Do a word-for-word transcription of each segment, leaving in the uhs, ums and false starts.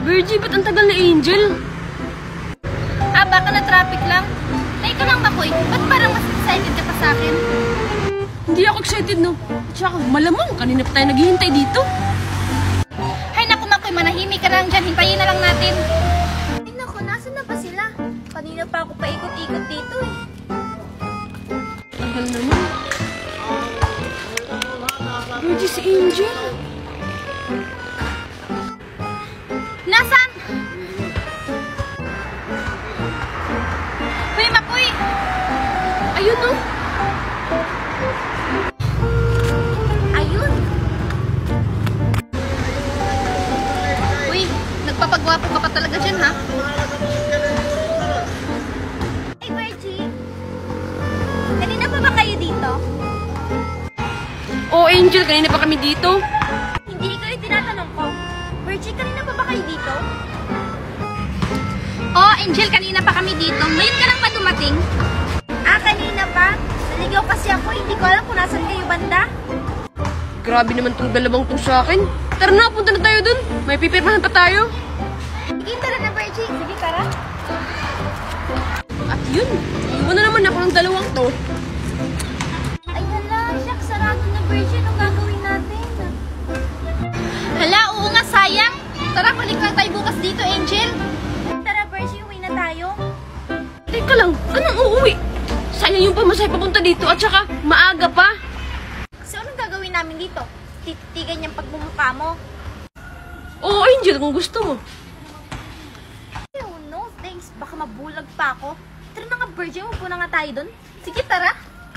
Virgie, ba't ang tagal na Angel? Ah, baka na traffic lang. Ay, ikaw lang, Makoy. Ba't parang mas excited ka pa sa akin? Hindi ako excited, no? Tsaka, malamang, kanina pa tayo naghihintay dito. Ay, naku, Makoy, manahimik ka lang dyan. Hintayin na lang natin. Ay, naku, nasan na ba sila? Kanina pa ako paikot-ikot dito, eh. Tagal naman. Virgie, si Angel. Nasaan? Uy, Makoy! Ayun, no? Ayun! Uy, nagpapagwapo ka pa talaga dyan, ha? Hey, Virgie! Kanina pa ba kayo dito? Oh, Angel, kanina pa kami dito. Hindi ko yung tinatanong ko. Virgie, kanina pa ba kayo dito? Oh, Angel, kanina pa kami dito. Ngayon ka lang pa dumating? Ah, kanina pa? Naligaw kasi ako. Hindi ko alam kung nasan kayo banda. Grabe naman tong dalawang to sa akin. Tara na, punta na tayo dun. May pipirmahan pa tayo. Sige, tara na, Virgie. Sige, tara. At yun, iwan na naman ako ng dalawang to. Ay, hala. Siyak, sarado na, Virgie. Anong gagawin natin? Hala, oo nga, sayang. Tara, balik lang tayo bukas dito, Angel. Tara, Virgie, uwi na tayo. Teka lang, anong uuwi? Sayang yung pamasahe papunta dito at saka maaga pa. So, anong gagawin namin dito? Tititigan niyang pagmumukha mo. Oo, Angel, kung gusto mo. Oh, no, thanks. Baka mabulag pa ako. Tara na nga, Virgie. Upo na nga tayo dun. Sige, tara.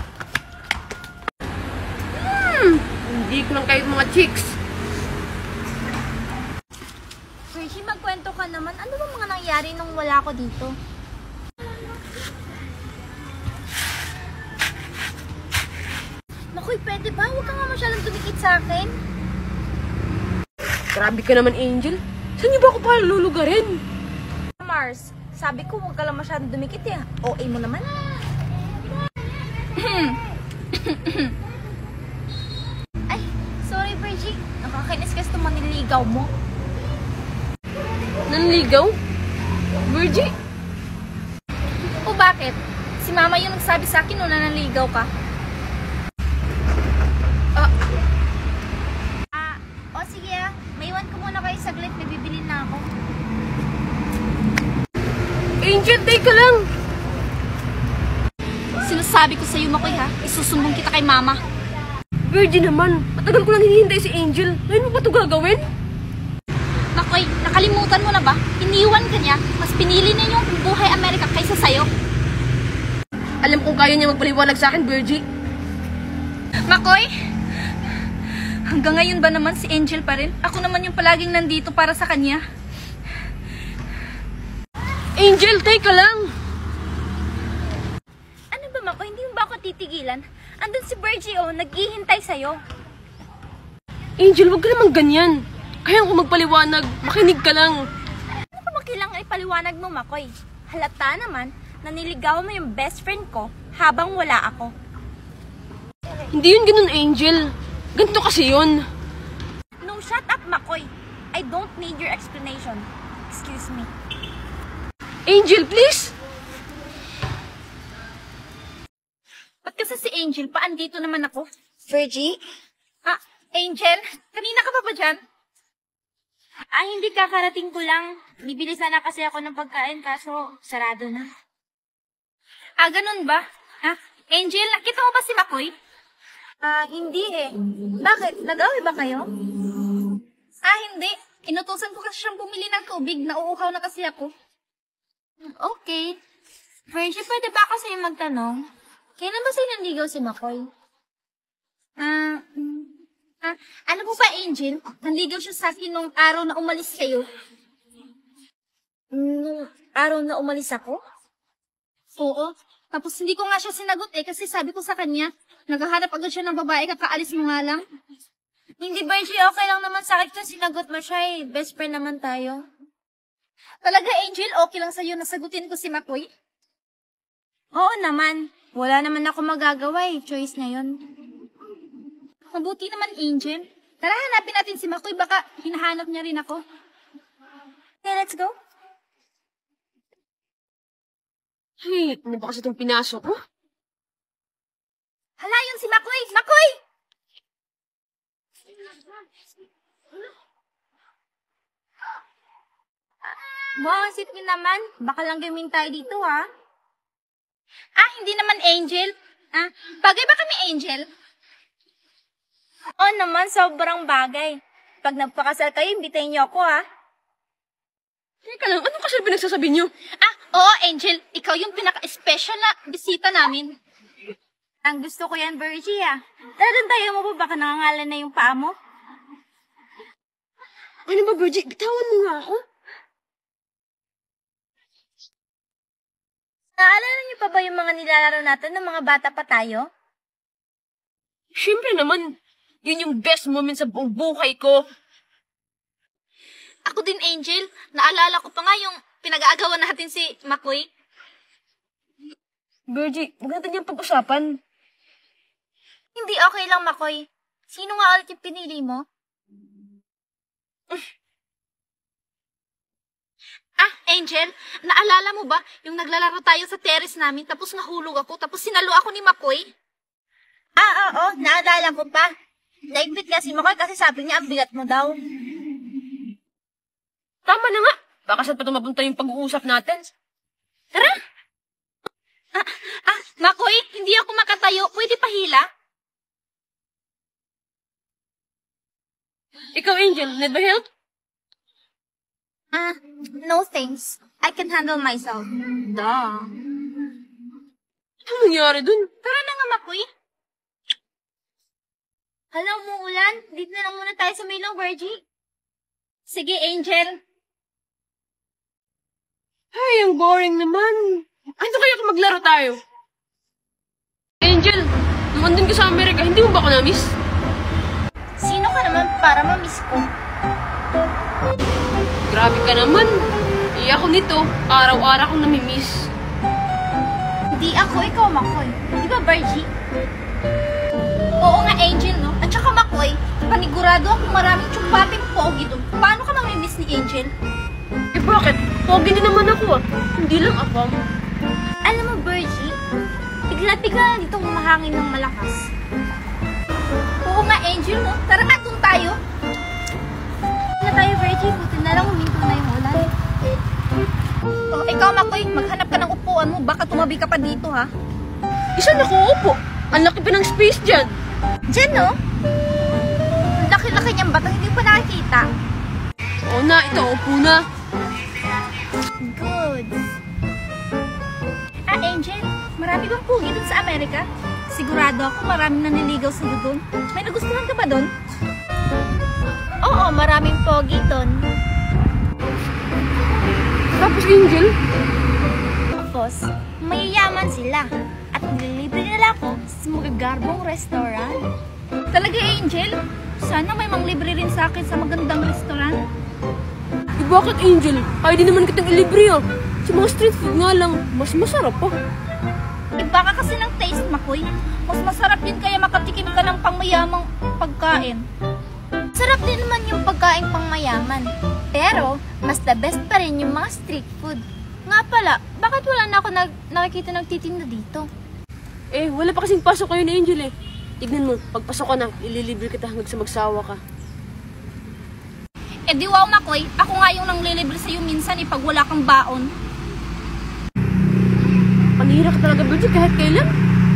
Hmm, hindi ko lang kahit mga chicks. Virgie, magkwento ka naman. Ano ba mga nangyari nung wala ko dito? Makoy, pwede ba? Huwag ka nga masyadong tumikit sa akin. Grabe ka naman, Angel. Saan niyo ba ako pala lulugarin? Mars, sabi ko huwag ka lang masyadong dumikit eh. O A mo naman. Ay, sorry Virgie. Nakakainis kasi itong maniligaw mo. Nanligaw? Virgie? O bakit? Si Mama yung nagsabi sa akin nung nanaligaw ka. Ah, Ah, o sige ah. Maiwan ko muna kayo saglit. May bibilin na ako. Angel, teka lang. Sinasabi ko sa'yo, Makoy ha. Isusumbong kita kay Mama. Virgie naman, matagal ko lang hinihintay si Angel. Ngayon mo pa ito gagawin? Makoy, nakalimutan mo na ba? Iniwan ka niya. Mas pinili niya yung buhay Amerika kaysa sa'yo. Alam kong kaya niya magpaliwanag sa akin, Virgie. Makoy! Hanggang ngayon ba naman si Angel pa rin? Ako naman yung palaging nandito para sa kanya. Angel, teka lang. Ano ba, Makoy? Hindi mo ba ako titigilan? Andun si Virgie, oh, naghihintay sa'yo. Angel, wag ka naman ganyan. Kaya ko magpaliwanag, makinig ka lang. Ano ba kailangan ipaliwanag mo, Makoy? Halata naman, naniligaw mo yung best friend ko habang wala ako. Hindi yun ganun, Angel. Ganito kasi yun. No, shut up, Makoy. I don't need your explanation. Excuse me. Angel, please. Ba't kasi si Angel, paan dito naman ako? Virgie? Ah, Angel? Kanina ka pa ba dyan? Ah, hindi kakarating ko lang. Bibili sana kasi ako ng pagkain kaso sarado na. Ah, ganun ba? Ah, Angel, nakita mo ba si Makoy? Ah, hindi eh. Bakit? Nag-away ba kayo? Ah, hindi. Inutusan ko kasi siyang bumili ng tubig. Nauuhaw na kasi ako. Okay. Virgie, pwede ba kasi magtanong? Kailan ba sa'yo nanligaw si Makoy? Ah, mm, ah, ano po ba, Angel? Nanligaw siya sa akin nung araw na umalis kayo. Nung araw na umalis ako? Oo. Tapos hindi ko nga siya sinagot eh kasi sabi ko sa kanya, naghahanap agad siya ng babae, kakaalis mo nga lang. Hindi, Virgie, okay lang naman sa akin kasi sinagot mo siya eh. Best friend naman tayo. Talaga, Angel, okay lang sa'yo nasagutin ko si Makoy? Oo naman. Wala naman ako magagawa eh. Choice niya yun. Mabuti naman, Angel. Tara, hanapin natin si Makoy. Baka hinahanap niya rin ako. Okay, let's go. Hey, ano ba kasi itong pinasok mo? Hala, yun si Makoy! Makoy! Wow, sit niyo naman. Baka lang gaming tayo dito, ha? Ah, hindi naman Angel. Ah, bagay ba kami Angel? Oo naman, sobrang bagay. Pag nagpakasal kayo, imbitahin niyo ako, ha? Teka lang, anong kasi pinagsasabi niyo? Ah, oo, Angel. Ikaw yung pinaka-special na bisita namin. Ang gusto ko yan, Virgie, ah. Dadantayan mo ba? Baka nangangalan na yung paa mo? Ano ba, Virgie? Bitawan mo nga ako. Naalala niyo pa ba yung mga nilalaro natin ng mga bata pa tayo? Siyempre naman, yun yung best moment sa buong buhay ko. Ako din, Angel. Naalala ko pa nga yung pinag-aagawan natin si Makoy. Virgie, maganda niyang pag-usapan. Hindi okay lang, Makoy. Sino nga ulit yung pinili mo? Ah, Angel, naalala mo ba yung naglalaro tayo sa terrace namin tapos nahulog ako tapos sinalo ako ni Makoy? Ah, oo, naalala ko pa. Naigpit nga si Makoy kasi sabi niya ang bigat mo daw. Tama na nga. Baka saan pa ito mapunta yung pag-uusap natin? Tara! Ah, ah, Makoy, hindi ako makatayo. Pwede pahila? Ikaw, Angel, need ba help? Ah, no thanks. I can handle myself. Duh. Anong nangyari dun? Tara na nga, Makoy. Hala, umuulan. Dito na lang muna tayo sa Maylong, Virgie. Sige, Angel. Ay, ang boring naman. Ano kaya kung maglaro tayo? Angel, nung andun ka sa Amerika, hindi mo ba ako na-miss? Sino ka naman para ma-miss ko? Grabe ka naman. Eh ako nito, araw-araw akong namimiss. Hindi ako, ikaw, Makoy. Di ba, Virgie? Oo nga, Angel, no? At saka, Makoy, panigurado ako maraming tsupaping pogi doon. Paano ka mamimiss ni Angel? Eh bakit? Pogi din naman ako ah. Hindi lang ako. Alam mo, Virgie, bigla-bigla na dito humahangin ng malakas. Oo nga, Angel, no? Tara na, doon tayo. Na tayo, Virgie. Buti na lang huminto na yung ulan. Oh, ikaw, Makoy, maghanap ka ng upuan mo. Baka tumabi ka pa dito, ha? Isa na ko upo. Ang laki pa ng space dyan. Diyan, no? Ang laki-laki niyang batang hindi pa nakikita. Oo na, ito, upo na. Good. Ah, Angel, marami bang pugi dun sa Amerika? Sigurado ako maraming naniligaw sa'yo dun. May nagustuhan ka ba dun? Oo, maraming pogi dun. Tapos, Angel, Tapos, mayayaman sila. At nililibre nila ako sa magagarbong restaurant. Talaga, Angel? Sana may manglibre rin sa akin sa magandang restaurant. eh bakit, Angel? Ay, di naman kitang ilibre ah. Sa mga street food nga lang, mas masarap pa. Eh, baka kasi ng taste, Makoy. Mas masarap din kaya makatikim ka ng pangmayamang pagkain. Sarap din naman yung pagkain pangmayaman. Pero, mas the best pa rin yung mga street food. Nga pala, bakit wala na ako nag nakikita nagtitinda dito? Eh, wala pa kasing pasok kayo ni Angel eh. Tignan mo, pagpasok ka na, ililibre kita hanggang sa magsawa ka. Eh di wow, Makoy. Ako nga yung nanglilibre sa'yo minsan eh, pag wala kang baon. Panihira ka talaga, Virgie, kahit kailan.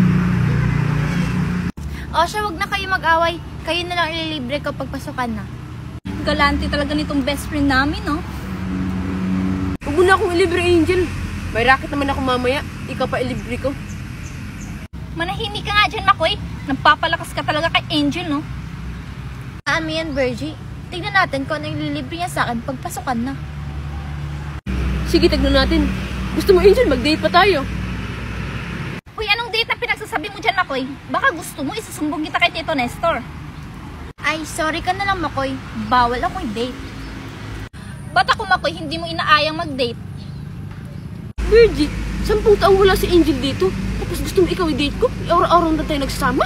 O siya, wag na kayo mag-away. Kayo na lang ililibre ko pagpasukan na. Galante talaga nitong best friend namin, no? Huwag mo na akong ilibre, Angel. May racket naman ako mamaya. Ikaw pa ilibre ko. Manahimik ka nga dyan, Makoy. Nagpapalakas ka talaga kay Angel, no? Ano yan, Virgie? Tignan natin kung ano yung lilibre niya sa akin pagpasukan na. Sige, tignan natin. Gusto mo, Angel, mag-date pa tayo. Uy, anong date na pinagsasabi mo dyan, Makoy? Baka gusto mo, isasumbong kita kay Tito Nestor. Ay, sorry ka na lang, Makoy. Bawal ako i-date. Ba't ako, Makoy, hindi mo inaayang mag-date? Virgie, sampung taong wala si Angel dito. Tapos gusto mo ikaw i-date ko? Araw-araw na tayo nagsasama?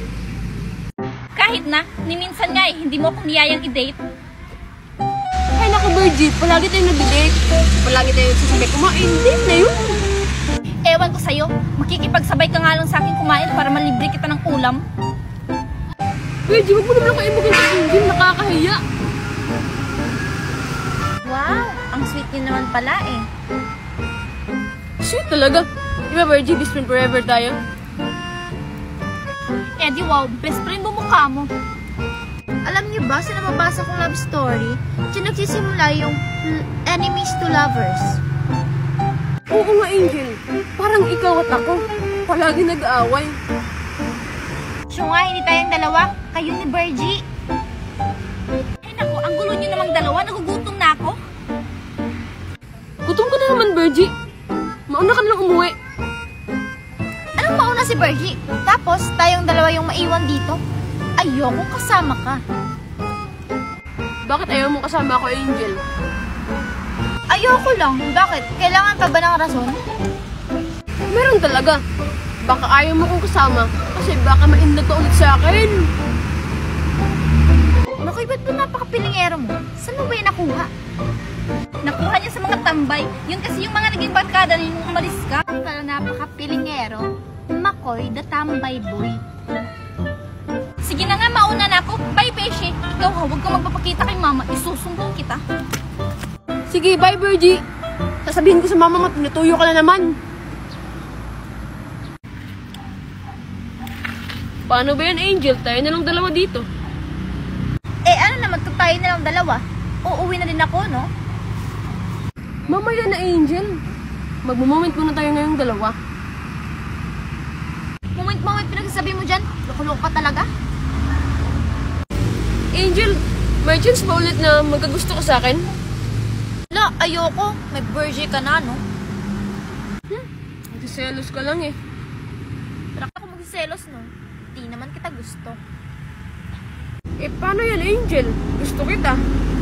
Kahit na, ni minsan nga eh, hindi mo ako niyayang i-date. Ay Akala ko, Virgie, palagi tayong nag-date. Palagi tayong nagsasabay kumain. Date na yun. Ewan ko sa'yo, makikipagsabay ka nga lang sa akin kumain para malibre kita ng ulam. Virgie, wag mo naman ako ibugin sa Angel. Nakakahiya. Wow, ang sweet niyo naman pala eh. Sweet talaga. Di ba, Virgie, best friend forever tayo? Eh di wow, best friend mo mukha mo. Alam niyo ba, sa nababasa kong love story, dyan nagsisimula yung enemies to lovers. Oo nga, Angel. Parang ikaw at ako. Palagi nag-aaway. Siya nga, hindi tayong dalawa. Kayo ni Virgie. Ay naku, ang gulo niyo namang dalawa. Nagugutom na ako. Gutom ka na naman, Virgie. Mauna ka na lang umuwi. Anong mauna si Virgie? Tapos, tayong dalawa yung maiwan dito? Ayoko kasama ka. Bakit ayaw mo kasama ako, Angel? Ayoko lang. Bakit? Kailangan pa ba ng rason? Meron talaga. Baka ayaw mo kong kasama kasi baka maindag ka ulit sa akin. Naku, ba't ba napakapilingero mo? Saan mo ba yung nakuha? Nakuha niya sa mga tambay. Yun kasi yung mga naging barkada niyo nung umalis ka. Pero napakapilingero. Makoy, the tambay boy. Sige na nga, mauna na ako. Bye, Peshe. Ikaw ha, huwag kang magpapakita kay mama. Isusumbong kita. Sige, bye, Virgie. Sasabihin ko sa mama mo, tinutuyo ka na naman. Paano ba yan, Angel? Tayo na lang dalawa dito. Eh, ano naman kung tayo na lang dalawa? Uuwi na din ako, no? Mamaya na, Angel. Magmo-moment muna tayo ngayong dalawa. Moment-moment pinagsasabi mo dyan. Loko-loko ka talaga. Angel, may chance ba ulit na magkagusto ka sa akin? La, ayoko. May Virgie ka na, no? Hmm, nagsiselos ka lang eh. Tara ako magsiselos, no? Di naman kita gusto. Eh, paano yan, Angel? Gusto kita.